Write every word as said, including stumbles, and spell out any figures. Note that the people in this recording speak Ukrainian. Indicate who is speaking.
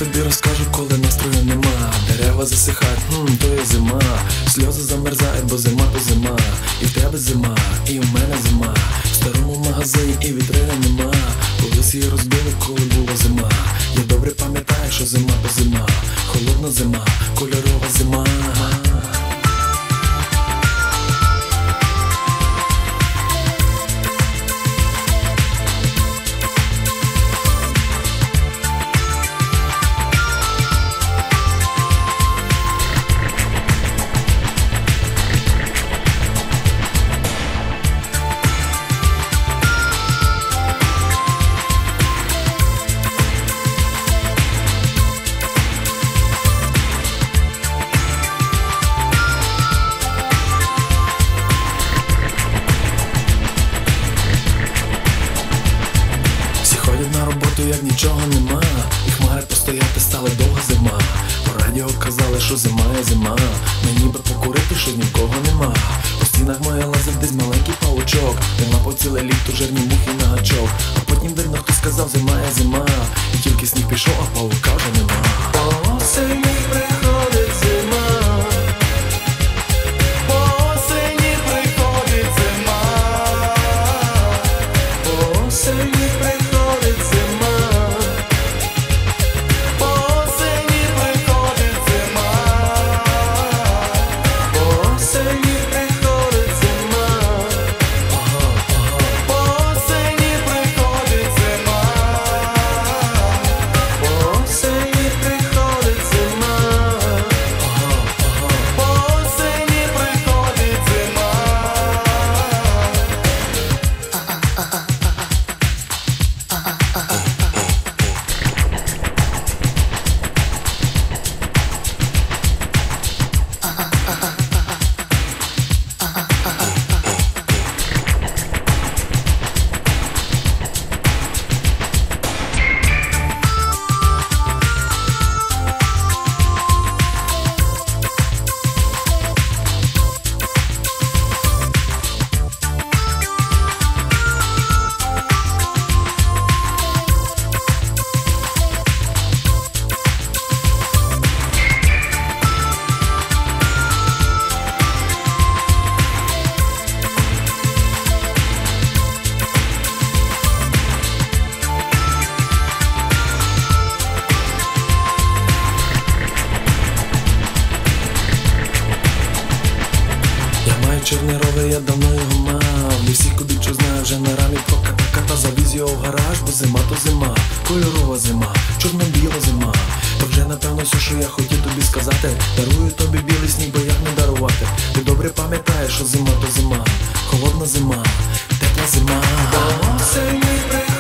Speaker 1: тобі розкажу, коли настрою нема. Дерева засихають, хм, то є зима. Сльози замерзають, бо зима то зима. І в тебе зима, і в мене зима. В старому магазині і вітрини нема. Колись її розбили, коли була зима. Я добре пам'ятаю, що зима то зима. Холодна зима, кольорова зима. На роботу, як нічого нема. І хмари постояти, стали довга зима. По радіо казали, що зима є зима. Мені би покурити, що нікого нема. По стінах моя лазить десь маленький паучок. Нема по ціле літо жирні мухи на гачок. А потім видно, хто сказав, зима є зима. І тільки сніг пішов, а паука вже нема. По осені приходить зима. По осені приходить зима. По осені чорний ровер, я давно його мав. Лісі куди що знаю, вже на рамі проката-ката. Завіз його в гараж, бо зима то зима. Кольорова зима, чорно-біла зима. То вже напевно все, що я хотів тобі сказати. Дарую тобі білий сніг, бо як не дарувати. Ти добре пам'ятаєш, що зима то зима. Холодна зима, тепла зима. Осені